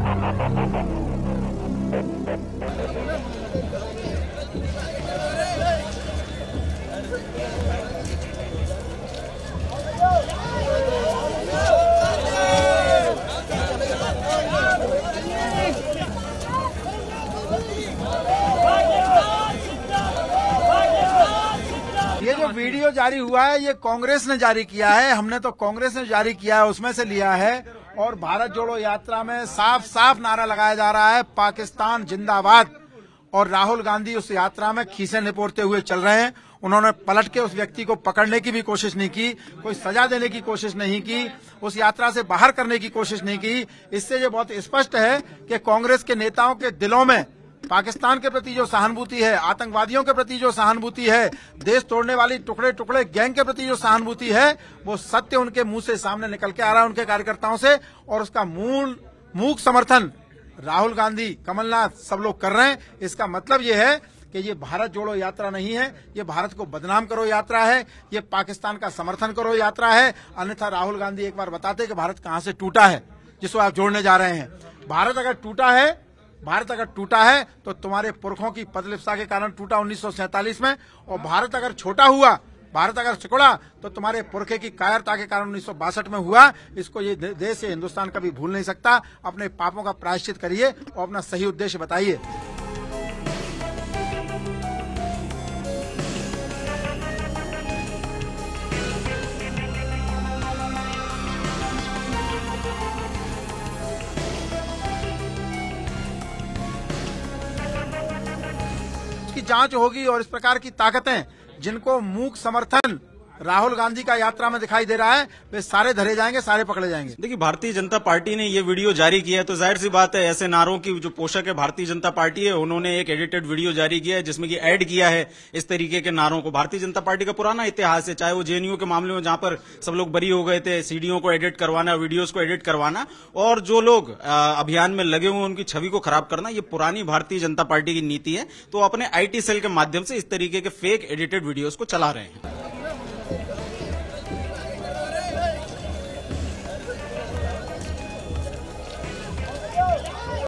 ये जो वीडियो जारी हुआ है ये कांग्रेस ने जारी किया है, हमने तो कांग्रेस ने जारी किया है उसमें से लिया है। और भारत जोड़ो यात्रा में साफ साफ नारा लगाया जा रहा है पाकिस्तान जिंदाबाद। और राहुल गांधी उस यात्रा में खीसे निपोरते हुए चल रहे हैं। उन्होंने पलट के उस व्यक्ति को पकड़ने की भी कोशिश नहीं की, कोई सजा देने की कोशिश नहीं की, उस यात्रा से बाहर करने की कोशिश नहीं की। इससे ये बहुत स्पष्ट है कि कांग्रेस के नेताओं के दिलों में पाकिस्तान के प्रति जो सहानुभूति है, आतंकवादियों के प्रति जो सहानुभूति है, देश तोड़ने वाली टुकड़े टुकड़े गैंग के प्रति जो सहानुभूति है, वो सत्य उनके मुंह से सामने निकल के आ रहा है उनके कार्यकर्ताओं से। और उसका मूक समर्थन राहुल गांधी, कमलनाथ सब लोग कर रहे हैं। इसका मतलब ये है कि ये भारत जोड़ो यात्रा नहीं है, ये भारत को बदनाम करो यात्रा है, ये पाकिस्तान का समर्थन करो यात्रा है। अन्यथा राहुल गांधी एक बार बताते कि भारत कहां से टूटा है जिसको आप जोड़ने जा रहे हैं। भारत अगर टूटा है तो तुम्हारे पुरखों की पदलिप्सा के कारण टूटा 1947 में। और भारत अगर छोटा हुआ, भारत अगर सिकुड़ा तो तुम्हारे पुरखे की कायरता के कारण 1962 में हुआ। इसको ये देश ये हिंदुस्तान कभी भूल नहीं सकता। अपने पापों का प्रायश्चित करिए और अपना सही उद्देश्य बताइए। जांच होगी और इस प्रकार की ताकतें जिनको मूक समर्थन राहुल गांधी का यात्रा में दिखाई दे रहा है, वे सारे धरे जाएंगे, सारे पकड़े जाएंगे। देखिए, भारतीय जनता पार्टी ने ये वीडियो जारी किया है तो जाहिर सी बात है ऐसे नारों की जो पोषक है भारतीय जनता पार्टी है, उन्होंने एक एडिटेड वीडियो जारी किया है जिसमें कि ऐड किया है इस तरीके के नारों को। भारतीय जनता पार्टी का पुराना इतिहास है, चाहे वो जेएनयू के मामले में जहां पर सब लोग बरी हो गए थे, सीडीओ को एडिट करवाना, वीडियोज को एडिट करवाना और जो लोग अभियान में लगे हुए उनकी छवि को खराब करना, ये पुरानी भारतीय जनता पार्टी की नीति है। तो अपने IT सेल के माध्यम से इस तरीके के फेक एडिटेड वीडियोज को चला रहे हैं।